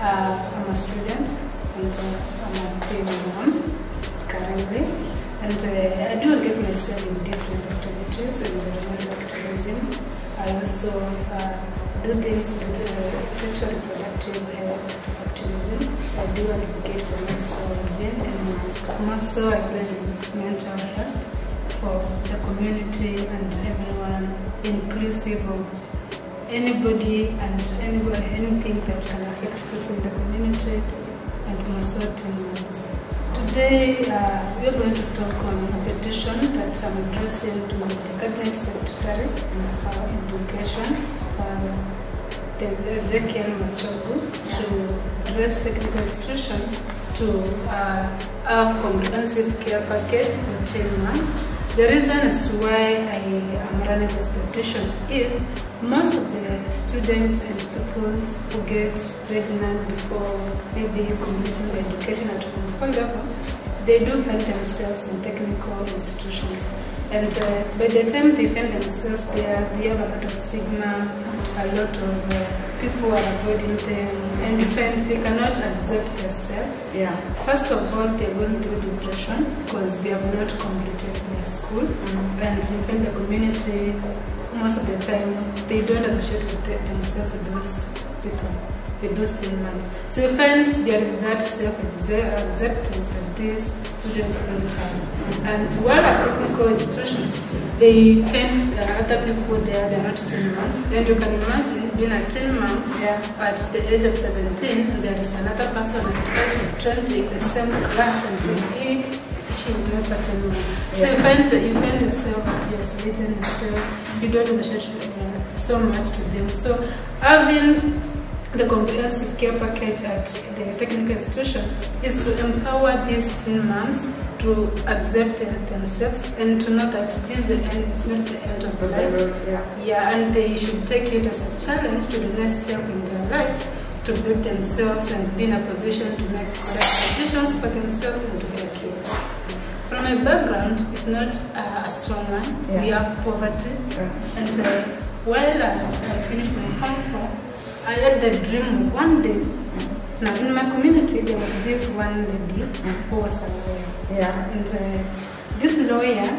I'm a student and I'm a teen mom currently, and I do get myself in different activities and activism. I also do things with sexual reproductive health activism. I do advocate for menstrual hygiene, and I'm also in mental health for the community and everyone, inclusive of anybody and anything that can affect people in the community, and also teens. Today we are going to talk on a petition that I'm addressing to the Cabinet Secretary of Education, the Ezekiel to address technical institutions to have comprehensive care package for 10 months. The reason as to why I am running this petition is most of the students and people who get pregnant before maybe completing the education at Form 4 level, they do find themselves in technical institutions. And by the time they find themselves there, they have a lot of stigma, a lot of people are avoiding them, and they cannot accept themselves. Yeah. First of all, they're going through depression because they have not completed their school, and you find the community, most of the time, they don't associate with themselves with those people, with those 10 months. So you find there is that self-acceptance that these students don't have. And while at technical institutions, they find other people there, they're not 10 months. And you can imagine being a 10 month at the age of 17, and there is another person at the age of 20 in the same class, and she is not a 10 month. So you find yourself, you're isolating yourself, you don't associate so much to them. So having the comprehensive care package at the technical institution is to empower these teen moms to accept themselves and to know that this is the end, it's not the end of the life. Yeah, and they should take it as a challenge to the next step in their lives to build themselves and be in a position to make correct decisions for themselves and their kids. From my background, it's not a strong one. We have poverty, and while I finished my Form 4, I had the dream of one day. Now in my community, there was this one lady who was a lawyer. And this lawyer,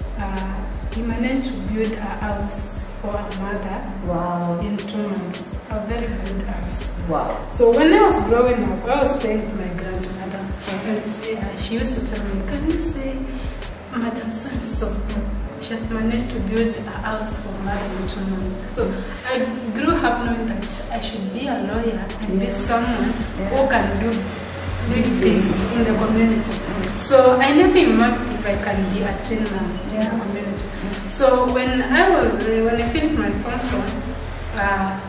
he managed to build a house for a mother in 2 months. A very good house. So when I was growing up, I was staying with my grandmother, and she used to tell me, "Can you say, Madam so and so, she has managed to build a house for mother in 2 months." So I grew up knowing that I should be a lawyer and be someone who can do big things in the community. So I never imagined if I can be a teen mom in the community. So when I finished my Form 4,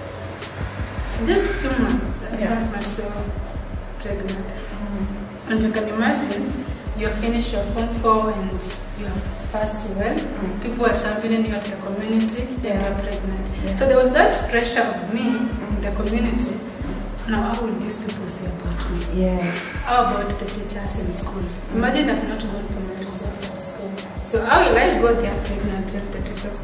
just a few months, I found myself pregnant. And you can imagine, you have finished your Form 4 and you have passed well. People are championing you at the community, and you are pregnant. So there was that pressure of me in the community. Now, how will these people say about me? How about the teachers in school? Imagine I've not gone for my results at school. So how will I go there pregnant if the teachers,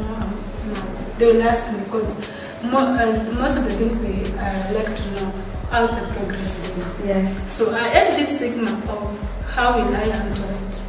they will ask me, because most of the things they like to know, how's the progress going? So I had this stigma of how will I handle it?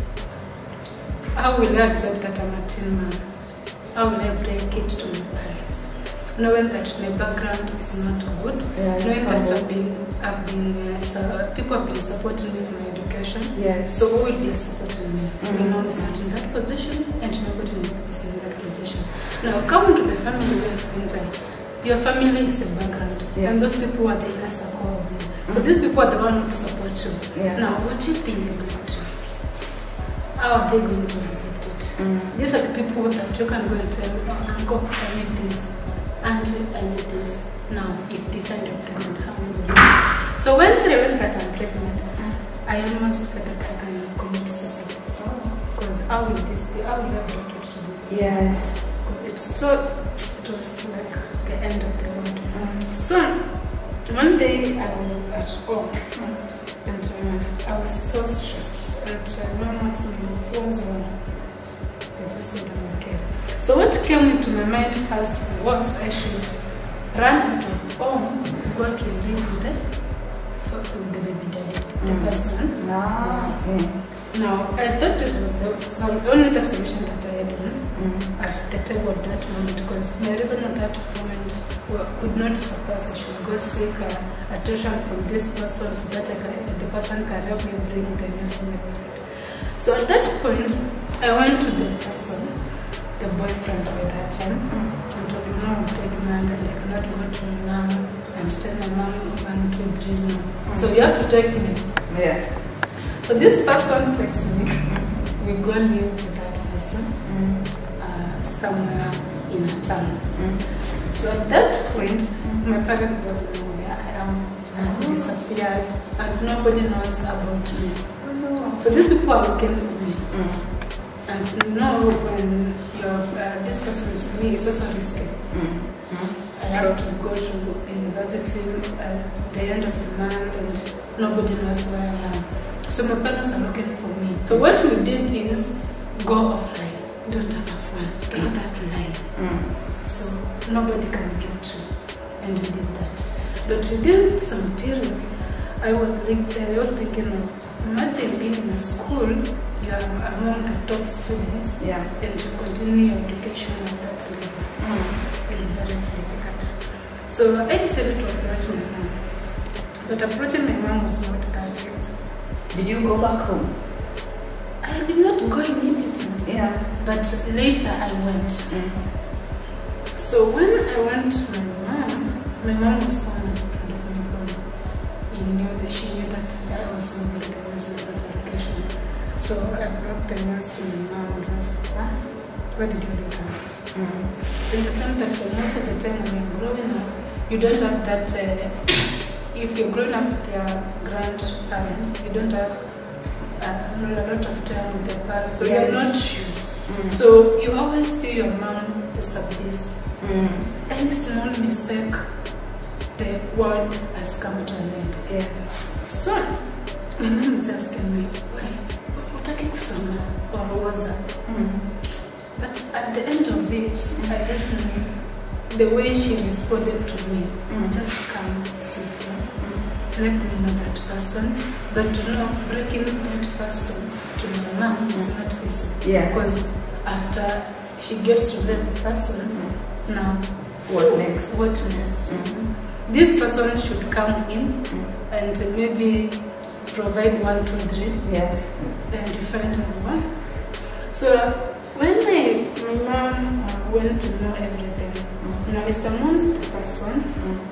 How will I accept that I'm a teen man? How will I break it to my parents? Knowing that my background is not good, knowing that people have been supporting me with my education, so who will be supporting me? My mom is not in that position, and nobody is in that position. Now, coming to the family life, your family is a background, and those people are the inner circle of you. So these people are the ones who support you. Now, what do you think they're going to do? How are they going to accept it? These are the people that you can go and tell, "Oh, Uncle, I need this. Auntie, I need this." Now, if they find out good, how will you do it? So when I realized that I'm pregnant, I almost felt that I can commit suicide. Because how will this be? How will I break it to this? It was like the end of the road. So one day I was at home, and I was so stressed, and my mom asked me, "What was wrong?" I just said, "I'm okay." So what came into my mind first was I should run out of home, go to live with with the baby daddy, the person. Now, I thought this was only the solution that I had at the time of that moment, because my reason at that moment could not suffice. I should go seek attention from this person so that the person can help me bring the news to my parent. So at that point, I went to the person, the boyfriend by that time, and told him, no, I'm pregnant and I cannot go to my mom and tell my mom 1, 2, 3 now. So you have to take me. yes. So this person takes me. We go live with that person somewhere in a town. So at that point, my parents don't know where I am. I've disappeared and nobody knows about me. So these people are looking for me. And you know, when this person is with me, it's also risky. I have to go to university at the end of the month and nobody knows where I am. So my parents are looking for me. So what we did is go offline. Don't have fun. Throw that line. So nobody can get you. And we did that. But within some period, I was thinking of, imagine being in a school, you are among the top students, and to continue your education at that level is very difficult. So I decided to approach my mom. But approaching my mom was not that easy. Did you go back home? I did not go immediately. But later I went. So when I went to my mom was so much proud of me because she knew that I was not going to get this education. So I brought the news to my mom and was like, what did you do this? And the fact that most of the time when you're growing up, you don't have that. If you're growing up with your grandparents, you don't have a lot of time with their parents, so you're not used. So you always see your mom as a beast. Any small mistake, the world has come to an end. So my mom is asking me, why? Utaki kusoma or waza? But at the end of it, I just knew the way she responded to me. Just come sit here. Let me know that person, but to know breaking that person to my mom is not easy. Because after she gets to know the person, now what next? What next? This person should come in and maybe provide 1, 2, 3. And defend her. So when my mom went to know everything, now it's amongst the person,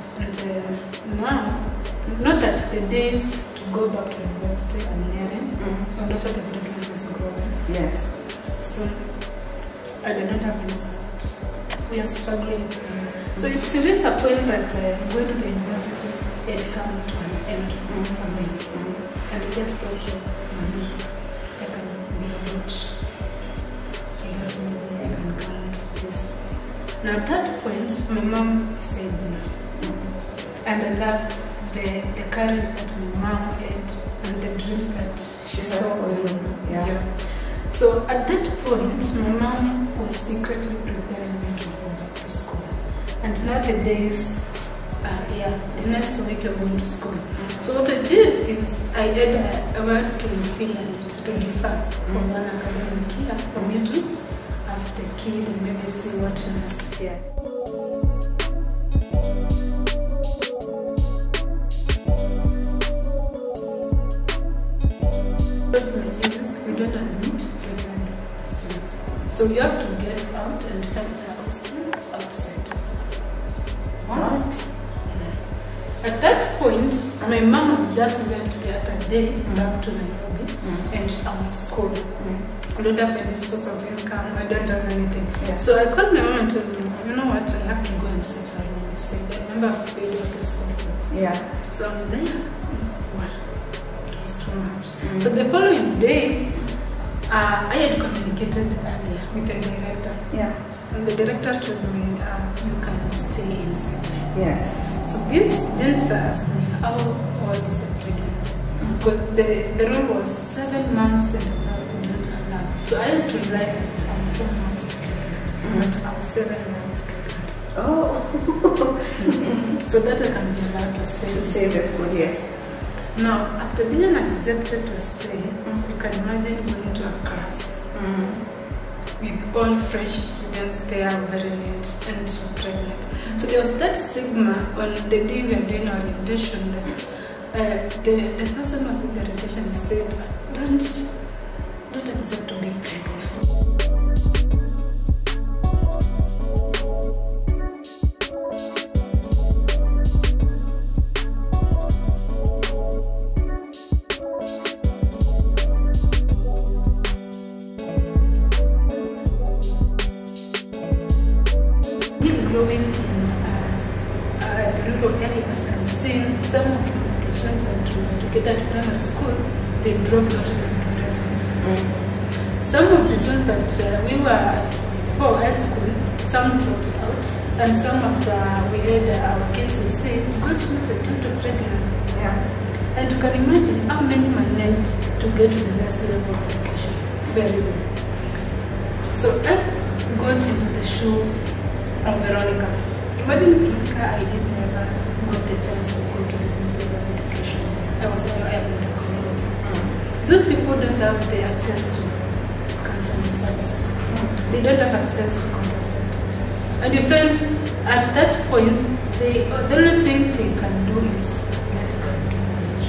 and now, not that the days to go back to university are nearing, and also the pregnancy is growing. So I did not have any support. We are struggling. So it reached a point that going to the university had come to an end for me. And I just thought, I can be a witch. So that maybe I can come to this. Now at that point, my mom said no. And I love the courage that my mom had and the dreams that she saw for me. So at that point, my mom was secretly preparing me to go back to school. And now the days, the next week you're going to school. So what I did is I went to Finland to defer from one academic year for me to have the kid and maybe see what next. We don't admit students. So you have to get out and find a hostel outside. What? At that point, my mom had just left the other day back to Nairobi, and I'm at school. I don't have any source of income, I don't have anything. So I called my mom and told me, you know what, I have to go and set a room. I said, I remember I've paid all this school. So I'm there. It was too much. So the following day, I had communicated earlier with the director. And the director told me, you can stay inside. So this gender asked me, how old is the pregnancy? Because the rule was 7 months and above we don't allow. So I had to write that I'm 4 months pregnant, but I'm 7 months pregnant. So that I can be allowed to stay in the school, Now, after being accepted to stay, you can imagine going to a class with all fresh students there, very neat and pregnant. So there was that stigma on the day we were doing orientation that the person who was doing the orientation said, don't accept to be pregnant. Growing in the rural areas and seeing some of the students that get at primary school, they dropped out of the pregnancy. Some of the students that we were at for high school, some dropped out, and some after we had our cases say, got married due to pregnancy. Yeah. And you can imagine how many managed to get to the next level of education very well. So I got into the show of Veronica. Imagine Veronica, I did never got the chance to go to this level of education. I was never able in the community. Those people don't have the access to counseling services. They don't have access to contraceptives. And you find at that point, the only thing they can do is let God do knowledge.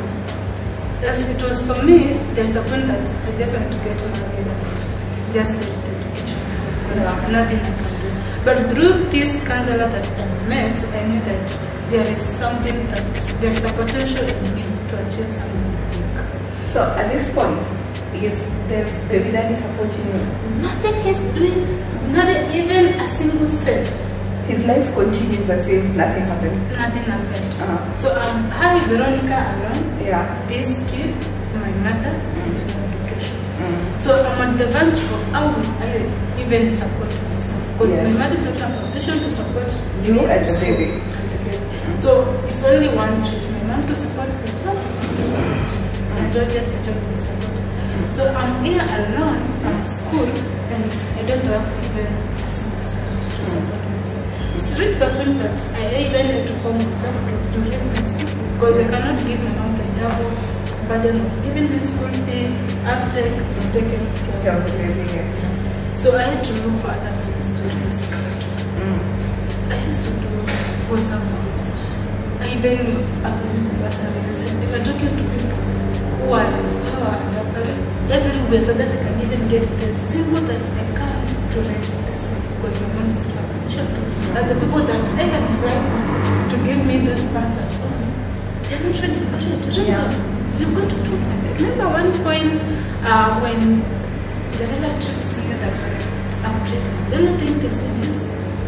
As it was for me, there's a point that I just wanted to get married and just get the education. Because nothing I can do. But through this counselor that I met, I knew that there is something that there's a potential in me to achieve something big. So at this point, is the baby daddy supporting you? Nothing is doing, nothing, even a single cent. His life continues as if nothing happened. Nothing happened. So I'm hi Veronica around. Yeah. This kid, my mother, and my education. So I'm at the verge of how will I even support myself. Because my mother is not in a position to support you and the baby. So it's only one choice. My mom to support the child, to support me. And just the child will be supported. So I'm here alone, I'm at school, and I don't have even a single cent to support myself. It's reached the point that I even had to form myself to raise myself. Because I cannot give my mom the double burden of giving me school fee, uptake, and taking care of the baby. So I had to look for other means to raise I used to do for some goods. I even applied bursaries, and they were talking to people who are in power and everywhere so that I can even get the single that I can to raise this one. Because my mom is in a position to. And the people that I can bribe to give me those funds at home, they're not ready for it. You've got to do that. I remember one point when the relatives knew that I'm pregnant, the only thing they said is,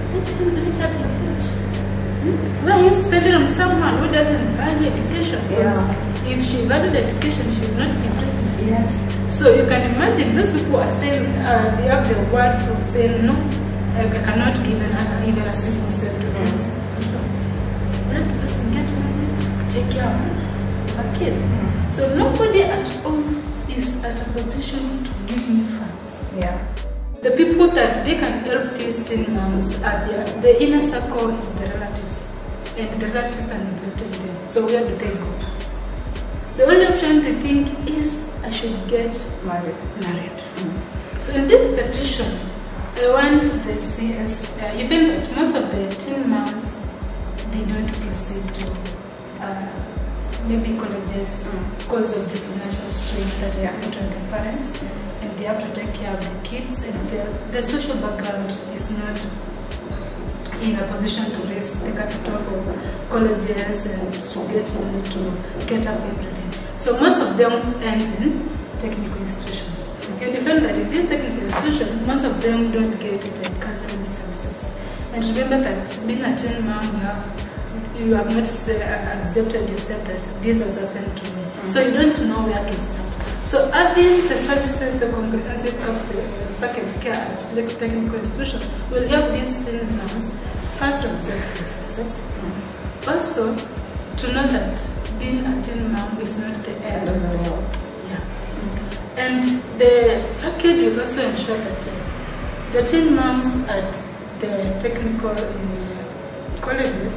why are you spending on someone who doesn't value education? If she valued education, she would not be pregnant. Yes. So you can imagine those people are saying, they have the words of saying, no, I cannot give even a single cent to this. So let us get money, take care of a kid. So nobody at home is at a position to give me funds. Yeah. The people that they can help these teen moms are the inner circle is the relatives. And the relatives are neglecting them. So where do they go? The only option they think is I should get married. So in this petition, I want the CS, even that most of the teen moms, they don't proceed to maybe colleges because of the financial strain that they have put on their parents. And they have to take care of the kids, and the social background is not in a position to raise the capital for colleges and to get money to get up everything. So most of them end in technical institutions. You find that in these technical institutions, most of them don't get the counseling services. And remember that being a teen mom, you have not accepted yourself that this has happened to me. So you don't know where to start. So having the services, the comprehensive package care at the technical institution will help these teen moms first to accept the success. Also, to know that being a teen mom is not the end of the world. And the package will also ensure that the teen moms at the technical colleges,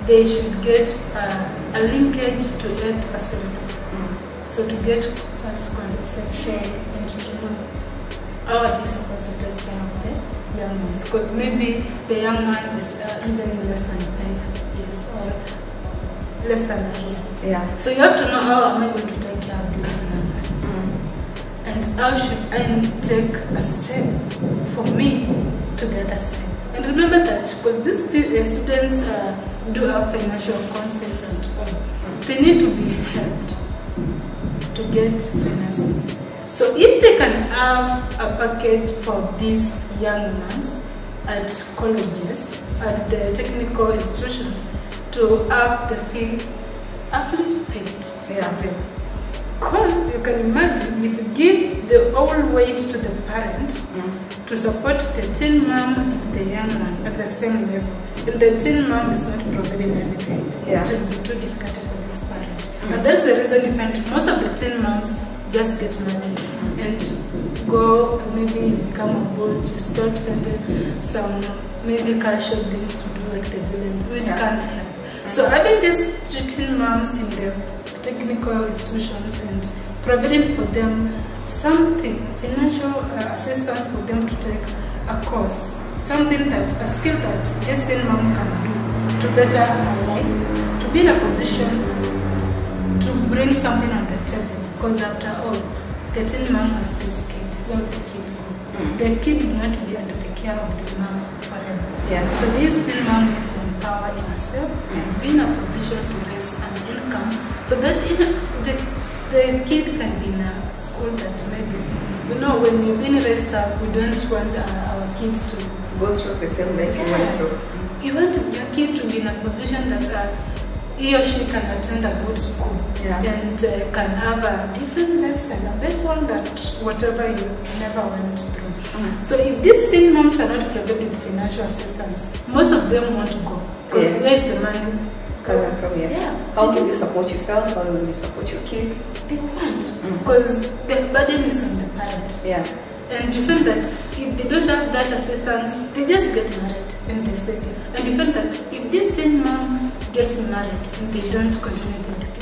they should get a linkage to health facilities. So to get first contraception and to know how are they supposed to take care of the young ones. Because maybe the young one is even less than 5 years or less than a year. Yeah. So you have to know how am I going to take care of this young one. And how should I take a step for me to the other step. And remember that because these students do have financial constraints and all, they need to be helped to get finances. So if they can have a package for these young ones at colleges, at the technical institutions, to have the fee actually paid. Yeah. Because you can imagine if you give the whole weight to the parent to support the teen mom and the young one at the same level, if the teen mom is not providing anything, it will be too difficult for this parent. And that's the reason you find most of the teen moms just get married and go maybe become a boat, start finding some maybe casual things to do like the village, which can't help. So having these teen moms in the technical institutions and providing for them something, financial assistance for them to take a course, something that, a skill that this teen mom can do to better her life, to be in a position to bring something on the table. Because after all, the teen mom has this kid, where the kid go? The kid will not be under the care of the mom forever. Yeah. So this teen mom needs to empower herself and be in a position to raise an income so that the kid can be in a school that maybe, you know, when you've been raised up, we don't want our kids to go through the same life you went through. You want your kid to be in a position that he or she can attend a good school and can have a different lesson, a better one that whatever you never went through. So if these teen moms are not provided with financial assistance, most of them want to go. Because where's the money coming from? How can you support yourself? How will you support your kid? They want. Because the burden is on the parent. And you find that if they don't have that assistance, they just get married and they stay. And you find that if this teen mom gets married and they don't continue the education,